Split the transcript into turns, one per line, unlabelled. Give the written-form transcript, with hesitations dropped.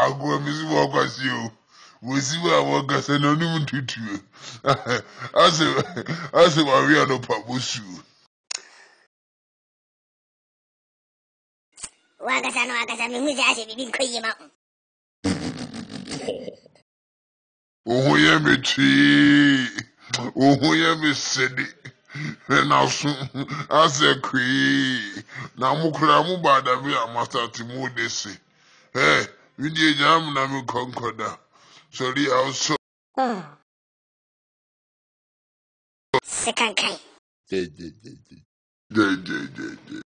Agua misi wakasio. Wesiwa wakasa no nimu tutu. Ase wawia no pabusu.
Wakasa mimuzi ashe bibi nkoye ma.
Ohoye me chi. Ohoye me sedi. Na so ase kwi. Na mukra mu bada bi amasati mu desi. Vidi jam na mi konkoda. Sorry also.
Sekankai.
J.